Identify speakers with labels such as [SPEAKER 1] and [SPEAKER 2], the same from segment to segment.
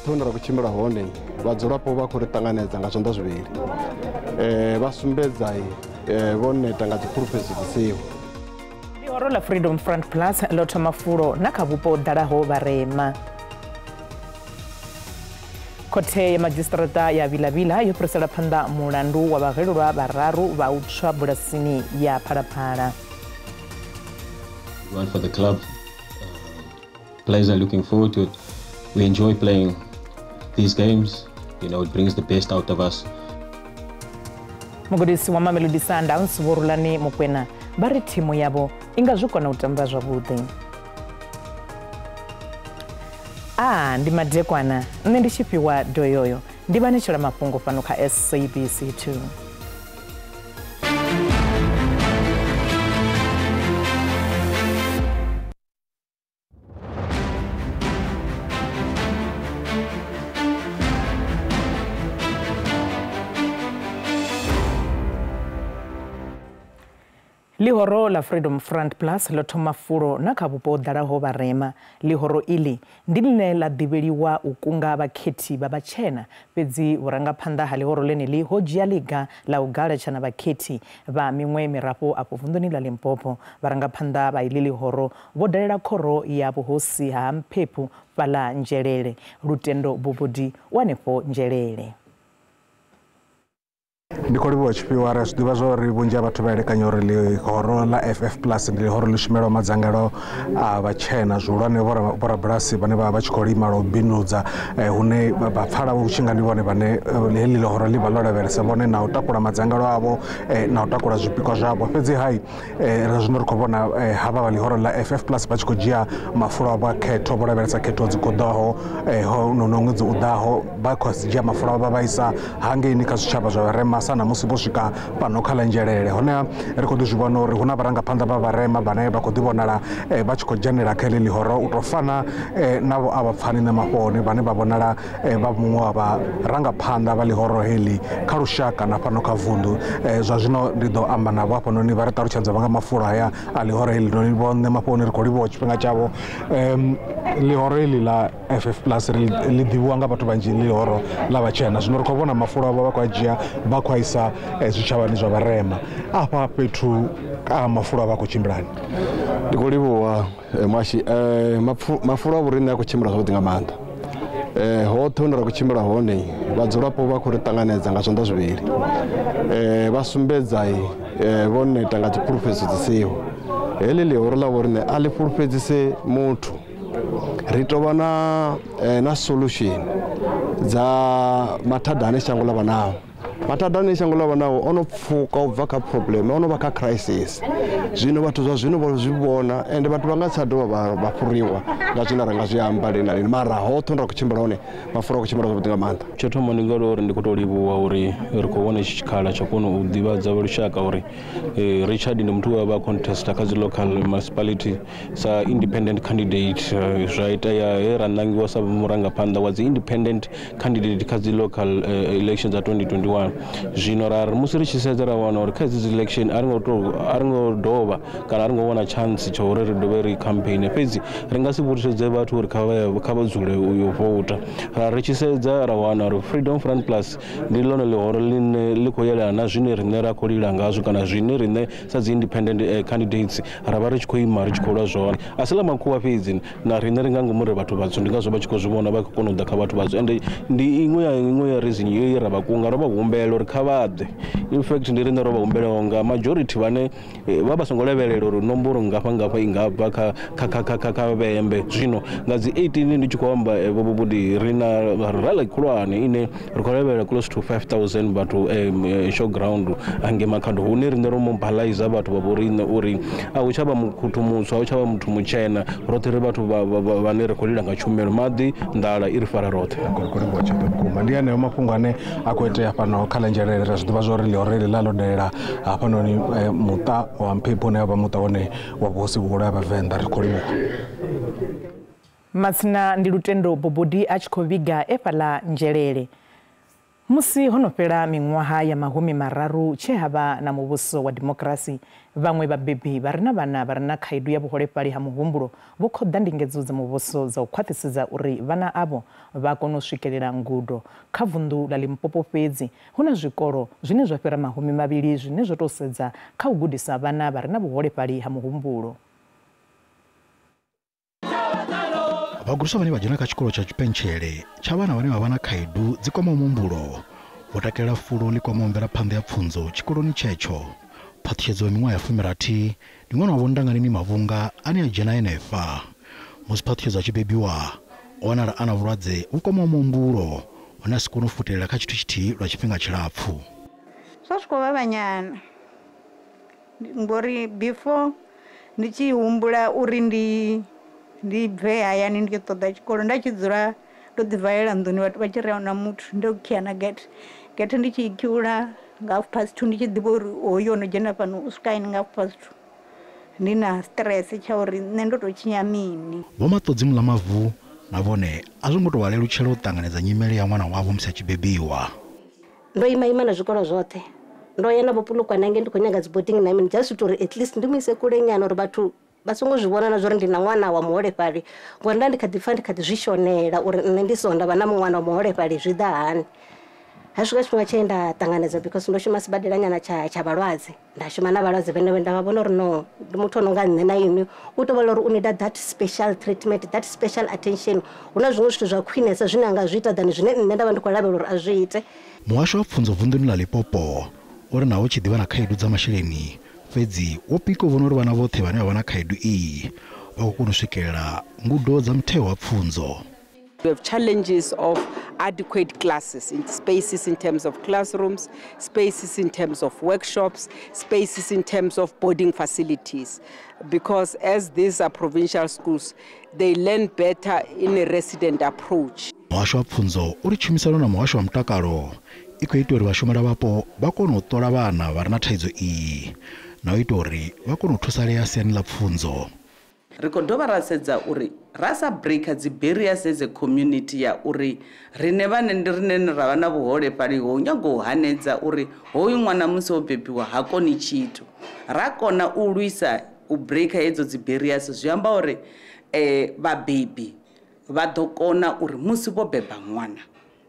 [SPEAKER 1] hoṱhe hune ra khou tshimbila hone vhadzulapo vha khou ri ṱanganedza nga zwanḓa zwivhili vha sumbedza vho neta nga dzi pulpesi dzi siho.
[SPEAKER 2] Lihoro la Freedom Front Plus ḽo thoma fulo na kha vhupo ho ḓalaho vharema. Khothe ya Madzhisiṱiraṱa ya Vilavila yo fhirisela phanḓa mulandu wa vhagelelwa vhararu vha u tswa bulasini ya Phalaphala.
[SPEAKER 3] One for the club. Players are looking forward to it. We enjoy playing these games. You know, it brings the best out of us.
[SPEAKER 2] Mugudisi wa Mamelodi Sundowns Vho Rulani Mokwena bari thimu yavo inga zwi kona u tamba zwavhuḓi. Ndi madekwana nṋe ndi tshifhiwa doyoyo ndi vhanetshela mafhungo fano kha SABC 2. Lihoro la Freedom Front Plus ḽo thoma fulo na kha vhupo ho ḓalaho vharema. Lihoro iḽi ndi ḽine ḽa ḓivheliwa u kunga vhakhethi vha vhatshena fhedzi vhurangaphanḓa ha lihoro ḽeneḽi ho dzhia ḽiga ḽa u galatshana vhakhethi vha miṅwe mirafho afho vunḓuni ḽa Limpopo. Vharangaphanḓa vha iḽi lihoro vho dalela khoro ya vhuhosi ha Mphephu fhaḽa Nzhelele. Lutendo Bobodi u hanefho Nzhelele.
[SPEAKER 4] Ndi khou livhuwa tshifhiwa ra zwiḓivha zwori vhunzhi ha vhathu vha elekanya uri lihoro la FF Plus ndi lihoro ḽi shumelaho madzangano a vhatshena zwihulwane vhorabulasi vhane vha tshi khou lima lwa u bindudza hune vha pfala hu tshi nga ndi vhone vhane heḽi lihoro ḽi vha ḽo lavhelesa vhone na u takula madzangano avho na u takula zwipikwa zwavho. Fhedzi hai zwino ri khou vhona havha vha lihoro la FF Plus vha tshi khou dzhia mafulo avho a khetho vho lavhelesa khetho dzi koḓaho honono ṅwedzi u ḓaho vha khou dzhia mafulo avho vha isa hangeini kha zwitshavha zwa vharema sana musi vho swika fhano kha ḽa Nzhelele. Honeha ri khou ḓi zwi vhona uri hu na vharangaphanḓa vha vharema vhane vha khou ḓi vhonala vha tshi khou dzhenela kha heḽi lihoro u tou fana navho a vhapfani na mafhoni vhane vha vhonala vha muṅwe wa vharangaphanḓa vha lihoro heḽi kha lushaka na fhano kha vunḓu. Zwa zwino ndi ḓo amba navho hafhanoni vha ri ṱalutshedza vha nga mafulo haya a lihoro heḽi noni vhone mafhoni ri khou livhuwa tshifhinga tshavho. Lihoro heḽi la FF Plus ḽi ḓivhiwa nga vhathu vhanzhi lihoro la vhatshena zwino ri khou vhona mafulo avho vha khou a dzhia vha khou a isa zwitshavhani zwa vharema. Afha fhethu a mafulo avho a khou tshimbilani.
[SPEAKER 1] Ndi khou livhuwa mwashi mafulo a vhoriṋe a khou tshimbila zwavhuḓi nga maanḓa. Hoṱhe hune ra khou tshimbila hone vhadzulapo vha khou ri ṱanganedza nga zwanḓa zwivhili vha sumbedza vho neta nga dzi pulpesi dzi siho. Heḽi lihoro ḽa vhoriṋe a ḽi fulufhedzise muthu. Ri tou vha na solution dza mathada ane shango ḽa vha nao. Mathada ane shango ḽa vha nao ono pfuka u bva kha problem ono vha kha crisis. Zwino vhathu zwa zwino vho zwi vhona ende vhathu vha nga tsha dovha vha fhuriwa nga zwine ra nga zwi amba lini na lini mara hoṱhe hune ra khou tshimbila hone mafulo a khou tshimbila zwavhuḓi nga maanḓa.
[SPEAKER 3] Tsho thoma ndi ngauri ndi khou tou livhuwa uri ri khou vhona tshikhala tsha kona u ḓivhadza vha lushaka uri Richard ndi muthu we a vha contesta kha dzi local municipality sa independent candidate zwa itea he ra ṋangiwa sa murangaphanḓa wa dzi independent candidate kha dzi local elections za 2021. Zwino ra musi ri tshi sedza ra wana uri kha dzi election a ri ngo dovha kana a ri ngo wana chance tsha uri ri dovhe ri campaign fhedzi ri nga si vhudzedze vhathu uri kha vha dzule uyo vouta. Ri tshi sedza ra wana uri Freedom Front Plus ndi ḽone lihoro ḽine ḽi khou yelana na zwine riṋe ra khou lila ngazwo kana zwine riṋe sa dzi independent candidates ra vha ri tshi khou ima ri tshi khou lwa zwone. A si ḽa makhuwa fhedzi na riṋe ri nga ngomu ri vhathu vhatswu ndi ngazwo vha tshi khou zwi vhona vha khou kona u ḓa kha vhathu vhatswu ende ndi iṅwe ya reason ye ra vha kunga ro vha humbela uri kha vha ḓe. In fact ndi riṋe ro vha humbela nga majority vhane vha songo lavhelela uri nomboro ngafha i nga bva kha vhembe. Zwino nga dzi 18 ndi tshi khou amba vhobudi ri na rally khulwane ine ri khou lavhelela close to 5000 vhathu showground hange Makhado hune riṋe ro mobilize vhathu vha vhoriṋe uri a hu tsha vha muthu mutswa a hu tsha vha muthu mutshena roṱhe ri vhathu vhane ri khou lila nga tshumelo maḓi nḓala i ri fara roṱhe.
[SPEAKER 4] Ndi aneyo mafhungo ane a khou itea fhano kha ḽa Nzhelele ra zwi ḓivha zwori lihoro heḽi ḽa ḽo dalela hafhanoni muṱa wa Mphephu une vha muṱa wone wa vhuhosi vhuhulu ha Vhavenḓa. Ri khou livhuwa.
[SPEAKER 2] Matsina ndi Lutendo Bobodi a tshi khou vhiga fhaḽa Nzhelele. Musi hono fhela miṅwaha ya mahumi mararu tshe havha na muvhuso wa demokrasi, vhaṅwe vhabebi vha re na vhana vha re na khaedu ya vhuholefhali ha muhumbulo vho khoḓa ndingedzo dza muvhuso dza u khwaṱhisedza uri vhana avho vha kone u swikelela ngudo. Kha vunḓu ḽa Limpopo fhedzi hu na zwikolo zwine zwa fhira mahumi mavhili zwine zwo tou sedza kha u gudisa vhana vha re na vhuholefhali ha muhumbulo.
[SPEAKER 5] Vhagudiswa vhane vha dzhena kha tshikolo tsha tshipentshele tsha vhana vhane vha vha na khaedu dzi kwamaho muhumbulo vho takalela fulo ḽi kwamaho mvelaphanḓa ya pfunzo tshikoloni tshetsho. Phaṱhishedzo ya miṅwaha ya 60 ndi ṅwana wa Vhondanganini Mavhunga ane a dzhena henefha. Musi phaṱhishedzo a tshi bebiwa o wanala a na vhulwadze vhu kwamaho muhumbulo hone a si kone u futelela kha tshithu tshithihi lwa tshifhinga tshilapfu.
[SPEAKER 6] Zwa tshi khou vhavha nyana ngori before ndi tshi humbula uri ndi bve hayani ndi ṱoḓa tshikolo nda tshi dzula ndo ḓivalela nḓuni vhathu vha tshi ri na muthu ndo khia na gate ndi tshi khiula nga 2:30 ndi tshi ḓivha uri hoyo no dzhena fhano u swika ini nga 2:30 ndi na stress tsha uri nṋe ndo to tshinya mini.
[SPEAKER 5] Vho Maṱodzi Mulamavu na vhone a zwo ngo tou vhalelutshela u ṱanganedza nyimele ya ṅwana wavho musi a tshi bebiwa.
[SPEAKER 7] Ndo ima na zwikolo zwoṱhe ndo ya na vhupulukwa nange ndi khou nyaga dzi boarding na mini just uri at least ndi mu ise kule nyana uri vhathu vha songo zwi vhona na zwo ri ndi na ṅwana wa muholefhali ngori nda ndi kha ḓi pfa ndi kha ḓi zwi shonela uri nṋe ndi sonda vha na ṅwana wa muholefhali zwi ḓa hani. Ha swika tshifhinga tshe nda ṱanganedza because ndo shuma sibadela nyana tsha vhalwadze nda shuma na vhalwadze vhene nda vha vhona uri no ndi muthu ono nga nṋe na ini u tou vhala uri u need that special treatment, that special attention. Hu na zwiṅwe zwithu zwa khwinesa zwine a nga zwi ita than zwine nṋe nda vha ndi khou lavhelela uri a zwi ite.
[SPEAKER 5] Muhasho wa pfunzo vunḓuni ḽa Limpopo uri nawo tshi ḓivha na khaedu dza masheleni fhedzi wo pika u vhona uri vhana vhoṱhe vhane vha vha na khaedu iyi vha khou kona u swikelela ngudo dza mutheo wa pfunzo.
[SPEAKER 8] We have challenges of adequate classes, in spaces in terms of classrooms, spaces in terms of workshops, spaces in terms of boarding facilities. Because as these are provincial schools, they learn better in a resident approach.
[SPEAKER 5] Muhasho wa pfunzo uri tshumisano na muhasho wa mutakalo i khou ita uri vhashumela vhapo vha kone u ṱola vhana vha re na thaidzo iyi na u ita uri vha kone u thusalea siani ḽa pfunzo.
[SPEAKER 9] Ri khou dovha ra sedza uri ra sa breaka dzi barriers as a community ya uri rine vhane ndi rine ra vha na vhuholefhali ho nyago u hanedza uri hoyu ṅwana musi o bebiwa ha koni tshithu. Ra kona u lwisa u breaka hedzo dzi barriers zwi amba uri vhabebi vha ḓo kona uri musi vho beba ṅwana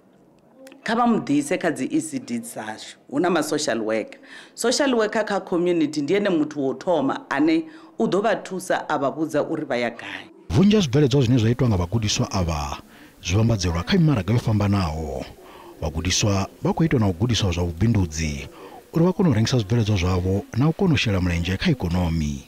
[SPEAKER 9] kha vha mu ḓise kha dzi ECD dzashu hu na ma-social worker. Social worker kha community ndi ene muthu wo thoma ane u ḓo vha thusa a vha vhudza uri vha ya gai.
[SPEAKER 5] Vhunzhi ha zwibveledzwa zwine zwa itwa nga vhagudiswa ava zwi vhambadzelwa kha mimaraga yo fhambanaho. Vhagudiswa vha khou itwa na u gudiswa zwa vhubindudzi uri vha kone u rengisa zwibveledzwa zwavho na u kona u shela mulenzhe kha ikonomi.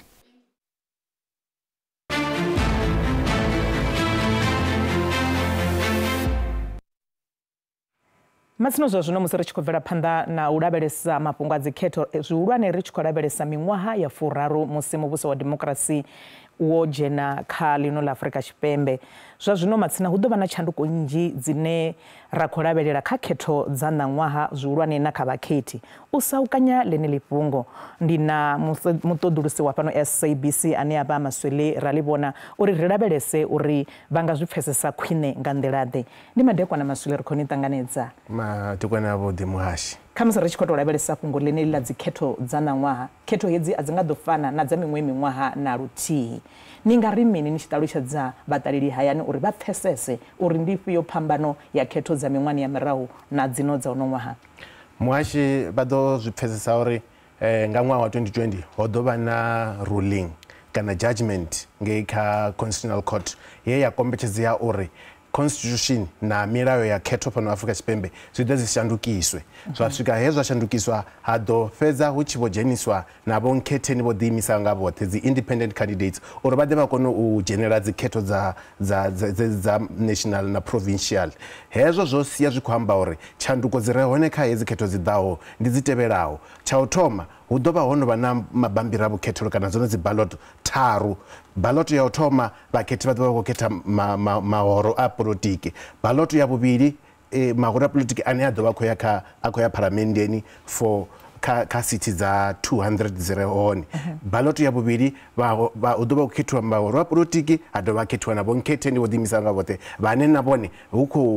[SPEAKER 2] Matsino zwa zwino musi ri tshi khou bvela phanḓa na u lavhelesa mafhungo a dzikhetho zwihulwane ri tshi khou lavhelesa miṅwaha ya 30 musi muvhuso wa demokrasi wo dzhena kha ḽino ḽa Afrika Tshipembe. Zwa zwino matsina hu ḓo vha na tshanduko nnzhi dzine ra khou lavhelela kha khetho dza ṋaṅwaha zwihulwane na kha vhakhethi. U saukanya ḽeneḽi fhungo ndi na muṱoḓulusi wa fhano SABC ane a vha Maswele ra ḽi vhona uri ri lavhelese uri vha nga zwi pfesesa khwine nga nḓilaḓe. Ndi madekwana Maswele ri khou ni ṱanganedza.
[SPEAKER 10] Madekwana vhuḓi muhashi.
[SPEAKER 2] Kha musi ri tshi khou tou lavhelesa fhungo ḽeneḽi ḽa dzikhetho dza ṋaṅwaha, khetho hedzi a dzi nga ḓo fana na dza miṅwe miṅwaha na luthihi. Ni nga ri mini ni tshi ṱalutshedza vhaṱaleli hayani uri vha pfesese uri ndi ifhio phambano ya khetho dza miṅwahani ya mirahu na dzino dza uno ṅwaha?
[SPEAKER 10] Muhashi vha ḓo zwi pfesesa uri nga ṅwaha wa 2020 ho ḓo vha na ruling kana judgment ngei kha Constitutional Court ye ya kombetshedzea uri constitution na milayo ya khetho fhano Afrika Tshipembe zwi ḓo dzi shandukiswe. Zwa swika he zwa shandukiswa ha ḓo fhedza hu tshi vho dzheniswa na vho nkhetheni vho ḓiimisa nga vhoṱhe dzi independent candidates uri vha ḓe vha kone u dzhenela dzi khetho dza national na provincial. Hezwo zwo sia zwi khou amba uri tshanduko dzi re hone kha hedzi khetho dzi ḓaho ndi dzi tevhelaho. Tsha u thoma hu ḓo vha hono vha na mabambiri a vhukhethelo kana dzone dzi ballot tharu. Ballot ya u thoma vhakhethi vha ḓo vha khou khetha mahoro a polotiki. Ballot ya vhuvhili mahoro a polotiki ane a ḓo vha khou ya phalamendeni for kha city dza 200 dzi re hone. Ballot ya vhuvhili hu ḓo vha khou khethiwa mahoro a polotiki ha dovha khethiwa na vho nkhetheni vho ḓiimisa nga vhoṱhe vhane na vhone hu khou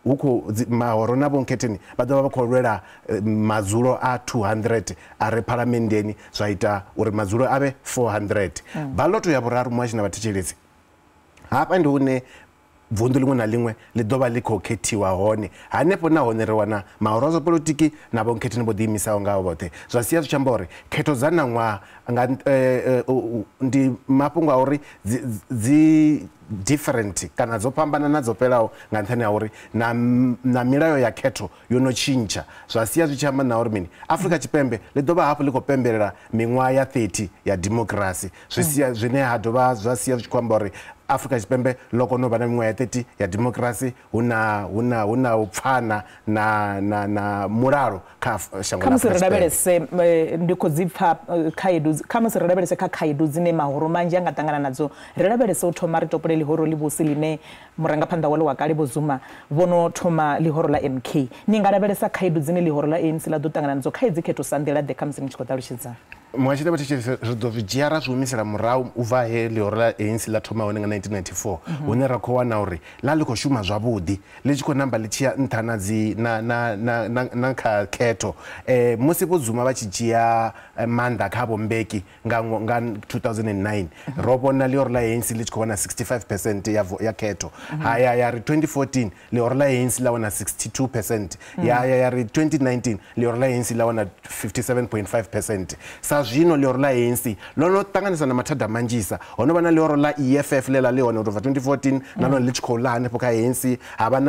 [SPEAKER 10] huko mahoro nabo nketheni vha ḓo vha vha khou lwela madzulo a 200 a re phalamendeni zwa ita uri madzulo avhe 400 baloto ya vhuraru muhashi na vhathetshelesi hafha ndi hune vundu liṅwe na liṅwe ḽi ḓo vha ḽi khou khethiwa hone hanefho nahone ri wana mahoro a zwa polotiki na vho nketheni vho ḓiimisaho ngavho vhoṱhe zwa sia zwi tshi amba uri khetho dza ṋaṅwaha ndi mafhungo a uri dzi different kana dzo fhambana na dzo fhelaho nga nṱhani ha uri na milayo ya khetho yo no tshintsha zwa sia zwi tshi amba na uri mini Afrika Tshipembe ḽi ḓo vha hafhu ḽi khou pembelela miṅwaha ya 30 ya democracy zwine ha dovha zwa sia zwi tshi khou amba uri Afrika Tshipembe ḽo kona u vha na miṅwaha ya 30 ya democracy huna u pfana na mulalo kha shango la Afrika
[SPEAKER 2] Tshipembe ndi khou dzi pfa khaedu kha musi ri lavhelese kha khaedu dzine mahoro manzhi anga ṱangana nadzo ri lavhelese u thoma ri topole ḽihoro ḽivhusi ḽine murangaphanḓa wale wa kale vho Zuma vhono thoma ḽihoro ḽa MK ni nga lavhelesa khaedu dzine ḽihoro ḽa ANC ḽa ḓo ṱangana nadzo khaedu khetho sa nḓila ḓe kha musi ni tshi khou ṱalutshedza
[SPEAKER 10] muhashida vhathetshelesi ri ḓo zwi dzhia ra zwi humisela murahu u bva he ḽihoro ḽa ANC ḽa thoma hone nga 1994 hune ra khou wana uri ḽa ḽi khou shuma zwavhuḓi ḽi tshi khou namba ḽi tshiya nṱha na kha khetho musi vho Zuma vha tshi dzhia maanḓa kha vho Mbeki nga 2009 ro vhona ḽihoro ḽa ANC ḽi tshi khou wana 65% ya khetho ya ri 2014 ḽihoro ḽa ANC ḽa wana 62% ya ri 2019 ḽihoro ḽa ANC ḽa wana 57.5% sa zwino ḽihoro ḽa ANC ḽo no ṱanganisa na mathada manzhisa ho no vha na ḽihoro ḽa EFF ḽe ḽa ḽi hone u bva 2014 nahone ḽi tshi khou ḽa hanefho kha ANC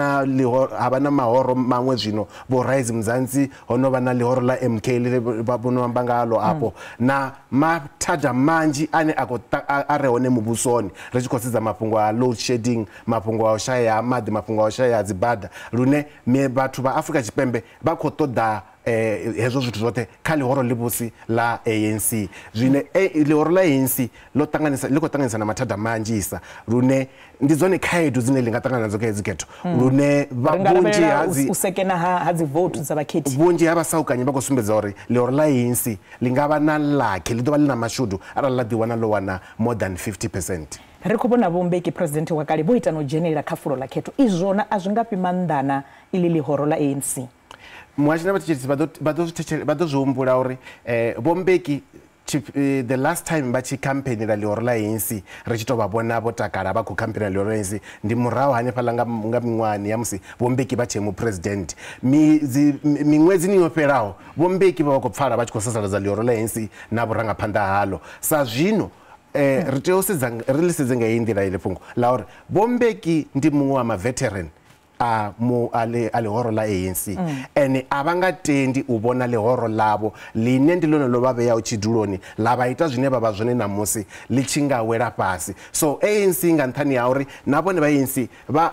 [SPEAKER 10] havha na mahoro maṅwe zwino vho Rise Mzansi ho no vha na ḽihoro ḽa MK vho no amba ngalo afho na mathada manzhi ane a re hone muvhusoni ri tshi khou sedza mafhungo a load shedding mafhungo a u shaya ha maḓi mafhungo a u shaya ha dzibada lune vhathu vha Afrika Tshipembe vha khou ṱoḓa hezwo zwithu zwoṱhe kha ḽihoro ḽivhusi ḽa ANC zwine ḽihoro ḽa ANC ḽi khou ṱanganisa na mathada manzhisa lune ndi dzone khaedu dzine ḽi nga ṱangana nadzo kha hedzi khetho lune vhunzhi
[SPEAKER 2] u sekena ha dzi vote dza vhakhethi
[SPEAKER 10] vhunzhi ha vhasaukanyi vha khou sumbedza uri ḽihoro ḽa ANC ḽi nga vha na lakhe ḽi ḓo vha ḽi na mashudu arali ḽa ḓiwana ḽo wana more than 50%.
[SPEAKER 2] ri khou vhona vho Mbeki president wa kale vho ita no dzhenelela kha fulo ḽa khetho izwona a zwi nga fhi maanḓana iḽi ḽihoro ḽa ANC
[SPEAKER 10] muhashina vhathetshelesi vha ḓo zwi humbula uri vho Mbeki the last time vha tshi campaignela ḽihoro ḽa ANC ri tshi tou vha vhona vho takala vha khou campaigna ḽihoro ḽa ANC ndi murahu hanefhaḽa nga miṅwahani ya musi vho Mbeki vha tshe mupresident miṅwedzini yo fhelaho vho Mbeki vha khou pfala vha tshi khou sasaladza ḽihoro ḽa ANC na vhurangaphanḓa haḽo sa zwino ri tea u sedza ri ḽi sedze nga heyi nḓila iḽi fhungo ḽa uri vho Mbeki ndi muṅwe wa maveteran a ḽihoro ḽa ANC ene a vha nga tendi u vhona ḽihoro ḽavho ḽine ndi ḽone ḽo vha vheyaho tshiduloni ḽa vha ita zwine vha vha zwone ṋamusi ḽi tshi nga wela fhasi so ANC nga nṱhani ha uri na vhone vha ANC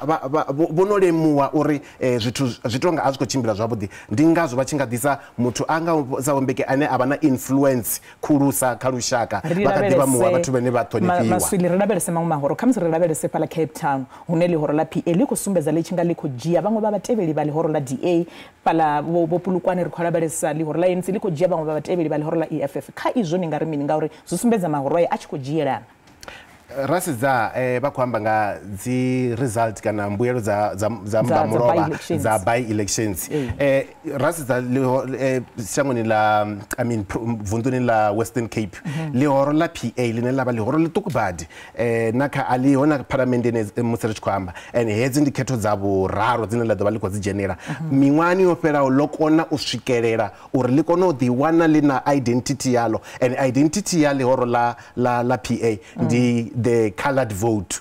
[SPEAKER 10] vho no lemuwa uri zwi tonga a zwi khou tshimbila zwavhuḓi ndi ngazwo vha tshi nga ḓisa muthu a nga sa Vho Mbeki ane a vha na influence khulusa kha lushaka vha kha ḓivha muṅwe wa vhathu vhane vha ṱhonifhiwa
[SPEAKER 2] maswili ri lavhelese maṅwe mahoro kha musi ri lavhelese fhaḽa Cape Town hune ḽihoro ḽa PA ḽi khou sumbedza ḽi tshi nga khou dzhia vhaṅwe vha vhatevheli vha ḽihoro ḽa DA fhaḽa vho Pulukwane ri khou lavhelesa ḽihoro ḽa ANC ḽi khou dzhia vhaṅwe vha vhatevheli vha ḽihoro ḽa EFF kha izwo ni nga ri mini ngauri zwi sumbedza mahoro a tshi khou dzhielana
[SPEAKER 10] ra sedza vha khou amba nga dzi result kana mbuyelo dza mbamulova dza by elections ra sedza shangoni ḽa vunḓuni ḽa Western Cape ḽihoro ḽa PA ḽine ḽa vha ḽihoro ḽiṱuku badi na kha a ḽiho na phalamendeni musi ri tshi khou amba and hedzi ndi khetho dza vhuraru dzine ḽa ḓo vha ḽi khou dzi dzhenela miṅwahani yo fhelaho ḽo kona u swikelela uri ḽi kone u ḓiwana ḽi na identity yaḽo and identity ya ḽihoro ḽa PA ndi the coloured vote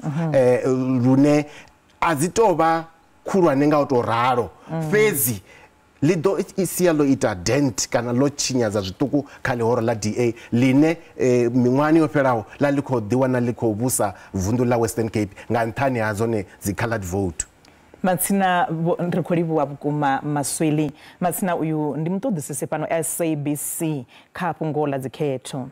[SPEAKER 10] lune a dzi tou vha khulwane nga u tou ralo fhedzi ḽi ḓo sia ḽo ita dent kana ḽo tshinyadza zwiṱuku kha ḽihoro ḽa DA ḽine miṅwahani yo fhelaho ḽa ḽi khou ḓiwana ḽi khou vhusa vunḓu ḽa Western Cape nga nṱhani ha dzone dzi coloured vote
[SPEAKER 2] Matsina ri khou livhuwa vhukuma Masweli Matsina uyu ndi muṱoḓisisi fhano SABC kha fhungo ḽa dzikhetho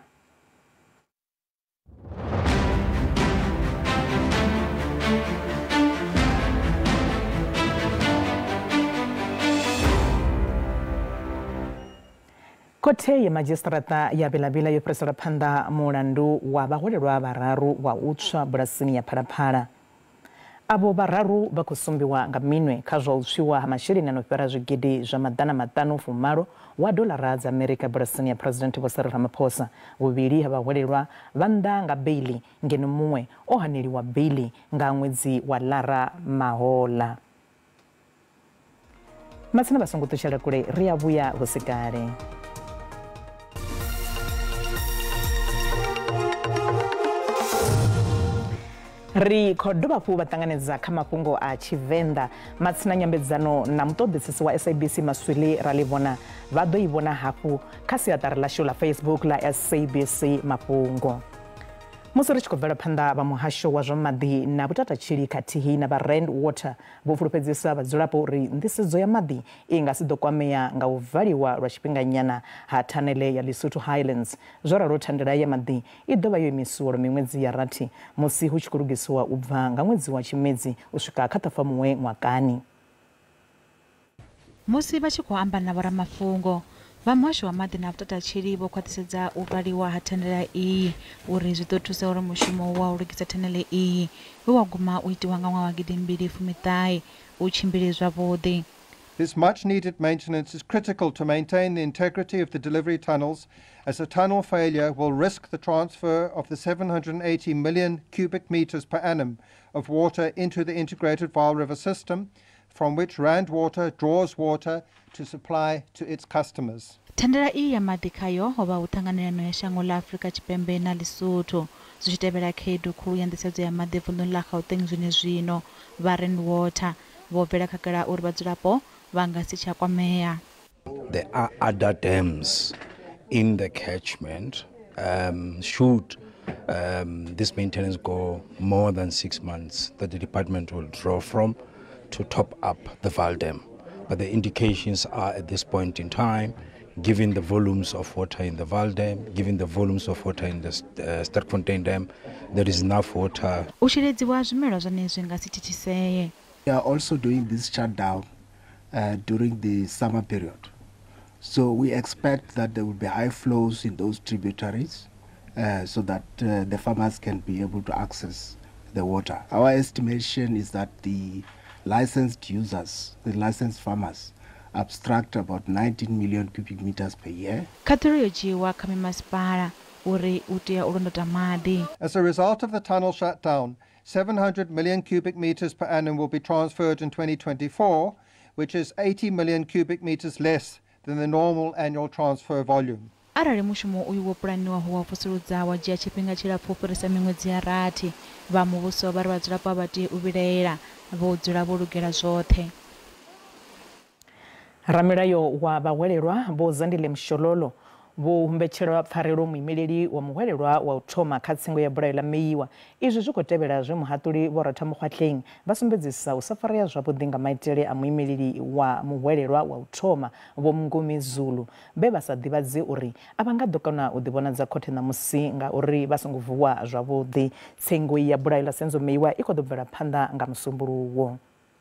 [SPEAKER 2] Khothe ya Magistrata ya Bela-Bela yo phuresela phanḓa mulandu wa vhaholelwa vhararu wa u tswa bulasini ya Phalaphala. abo bararu bakusumbiwa nga minwe kha zwa u tswiwa ha masheleni a no fhira zwigidi zwa maḓana maṱanu fumalo wa dolara dza America bulasini ya President Vho Cyril Ramaphosa. Vhuvhili ha vhahwelelwa vha nnḓa nga beili ngeno muṅwe o haneliwa beili nga ṅwedzi wa Lara mahola. Matsina vha songo ṱutshela kule ri a vhuya hu si kale. Ri khou dovha hafhu vha ṱanganedza kha mafhungo a Tshivenḓa matsina nyambedzano na muṱoḓisisi wa SABC Maswili ra ḽi vhona vha ḓo i vhona hafhu kha siaṱari ḽashu ḽa Facebook ḽa SABC Mafhungo. Musi ri tshi khou bvela phanḓa vha muhasho wa zwa maḓi na vhutatatshili khathihi na vha Rand Water vho fulufhedzisa vhadzulapo uri nḓisedzo ya maḓi i nga si ḓo kwamea nga u valiwa lwa tshifhinganyana ha thanele ya Lesotho Highlands. Zwo ralo thandela ya maḓi i ḓovha yo imisiwa lwa miṅwedzi ya rathi musi hu tshi khou lugisiwa u bva nga ṅwedzi wa Tshimedzi u swika kha Ṱhafamuhwe ṅwakani.
[SPEAKER 11] Musi vha tshi khou amba na vhoramafhungo vha muhasho wa maḓi na vhutatatsheli vho khwaṱhisedza u valiwa ha thanela iyi uri zwi ḓo thusa uri mushumo wa u lugisa thanele iyi we wa guma u itiwa nga ṅwaha wa 2019 u tshimbile zwavhuḓi.
[SPEAKER 12] This much needed maintenance is critical to maintain the integrity of the delivery tunnels, as a tunnel failure will risk the transfer of the 780 million cubic meters per annum of water into the integrated Vaal River system, from which Rand Water draws water to supply to its customers.
[SPEAKER 11] Thandela iyi ya maḓi khayo ho vha u ṱanganelano ya shango ḽa Afrika Tshipembe na Lesotho zwi tshi tevhela khaedu khulu ya nḓisedzo ya maḓi vunḓuni ḽa Gauteng zwino vha Rand Water vho bvela khagala uri vhadzulapo vha nga si tsha kwamea.
[SPEAKER 13] There are other dams in the catchment. Should this maintenance go more than 6 months that the department will draw from to top up the Vaal Dam. But the indications are at this point in time, given the volumes of water in the Vaal Dam, given the volumes of water in the Sterkfontein Dam, there is enough water.
[SPEAKER 14] We are also doing this shutdown during the summer period. So we expect that there will be high flows in those tributaries so that the farmers can be able to access the water. Our estimation is that the licensed users, the licensed farmers, abstract about 19 million cubic meters per year.
[SPEAKER 11] As
[SPEAKER 12] a result of the tunnel shutdown, 700 million cubic meters per annum will be transferred in 2024, which is 80 million cubic meters less than the normal annual transfer volume.
[SPEAKER 11] Arali mushumo uyu wo pulaniwaho wa vusuludza wa dzhia tshifhinga tshilapfu u fhirisa miṅwedzi ya rathi vha muvhuso vha ri vhadzulapo vha tea u vhilaela vho dzula vho lugela zwoṱhe.
[SPEAKER 2] Ramilayo wa vhahwelelwa vho Zandile Mshololo vho humbetshelwa pfarelo muimeleli wa muhwelelwa wa u thoma kha tsingo ya bulayo ḽa Meiwa. Izwi zwi khou tevhela zwe muhaṱuli Vho Rathamukgwatleng vha sumbedzisa u sa farea zwavhuḓi nga maitele a muimeleli wa muhwelelwa wa u thoma Vho Mngumi Zulu vhe vha sa ḓivhadze uri a vha nga ḓo kona u ḓivhonadza khothe ṋamusi ngauri vha songo vuwa zwavhuḓi. Tsingo ya bulayo ḽa Senzo Meiwa i khou ḓo bvela phanḓa nga musumbuluwo.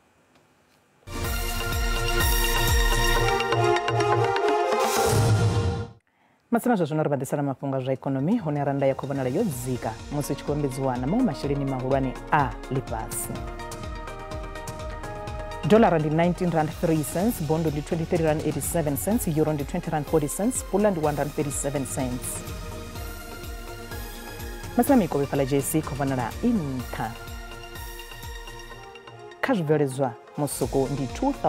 [SPEAKER 2] Matsina zwa zwino ri vhaḓisana mafhungo zwa ikonomi hone randa ya khou vhonala yo dzika musi tshi khou embedziwa na maṅwe masheleni mahulwane a ḽifhasi. Dolara ndi 19 rand 3 cents, bondo ndi 23 rand 87 cents, euro ndi 20 rand 40 cents, pula ndi 1 rand 37 cents. Matsina mikovhe fhala JC khou vhonala i nṱha. Kha zwibveledzwa musuku ndi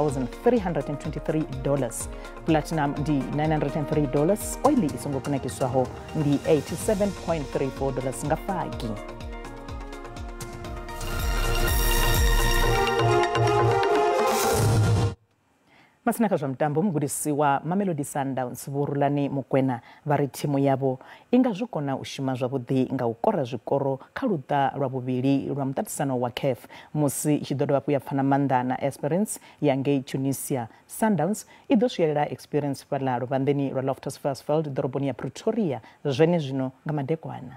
[SPEAKER 2] $2,323, platinum ndi $903, oil i songo kunakiswaho ndi $87.34 nga fagi. Masina kha zwa mutambo mugudisi wa Mamelodi Sundowns Vho Rulani Mokwena vha ri thimu yavho i nga zwi kona u shuma zwavhuḓi nga u kora zwikoro kha luṱa lwa vhuvhili lwa muṱaṱisano wa CAF musi i tshi ḓo dovha hafhu ya pfana maanḓa na Esperance ya ngei Tunisia. Sundowns i ḓo swielela Experience fhaḽa luvhanḓeni lwa Loftus Versfeld ḓoroboni ya Pretoria zwenezwino nga madekwana.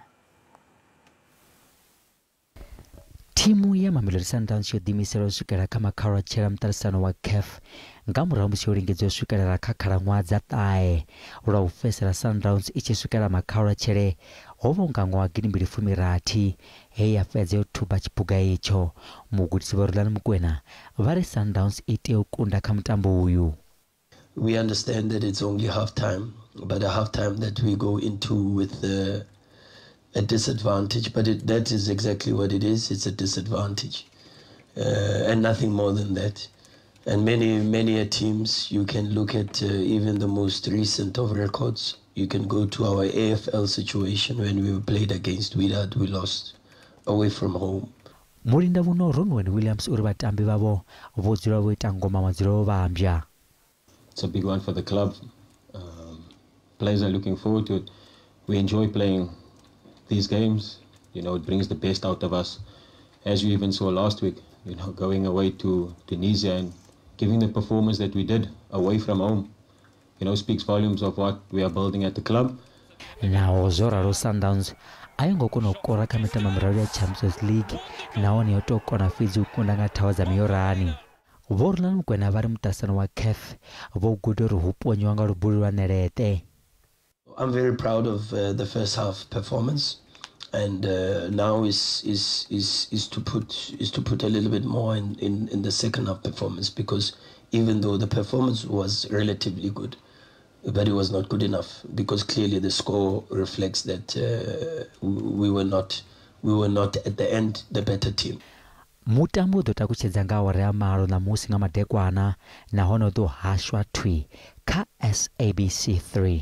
[SPEAKER 15] Timu ya Mamelodi Sundowns yo ḓiimisela u swikela kha makhaula tshela muṱaṱisano wa CAF nga murahu musi yo lingedza u swikelela kha khalaṅwaha dza ṱahe lwa u fesela Sundowns i tshi swikela makhaulutshele hovho nga ṅwaha 2016 he ya fhedza yo thuba tshiphuga itsho. Mugudisi vha Rulani Mokwena vha ri Sundowns i tea u kunda kha mutambo uyu.
[SPEAKER 16] We understand that it's only half time, but a half time that we go into with a disadvantage, but that is exactly what it is. It's a disadvantage and nothing more than that. And many teams, you can look at even the most recent of records. You can go to our AFL situation when we played against Wydad, we lost away from home.
[SPEAKER 15] Mulinda vuno Ronwen Williams uri vatambi vavo vo dzula vo ita ngoma madzulo vambya.
[SPEAKER 3] It's a big one for the club. Players are looking forward to it. We enjoy playing these games. You know, it brings the best out of us. As you even saw last week, you know, going away to Tunisia and giving the performance that we did away from home, you know, speaks volumes of what we are building at the club.
[SPEAKER 15] Now, Zoraro Sundowns ayongo kuno kora kha mitambo miraru ya Champions League naone yotokona fidzi ukunda nga thawa dza miyorani. Vho Rulani Mokwena vari mutasano wa CAF vo guda uri hu ponyiwa nga lubuli lwa Nelete.
[SPEAKER 16] I'm very proud of the first half performance, and now is to put a little bit more in the second half performance, because even though the performance was relatively good, but it was not good enough, because clearly the score reflects that we were not at the end the better team.
[SPEAKER 15] Mutambo ḓo takutshedza nga awara ya malo na musi nga madekwana nahone ḓo hashwa thwi kha SABC 3.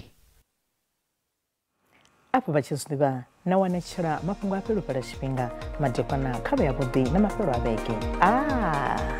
[SPEAKER 2] Afho vha tshi zwiḓivha na wanetshela mafhungo a fhelufhela tshifhinga madekwana kha vha ya vhuḓi na mafhelo a vhege.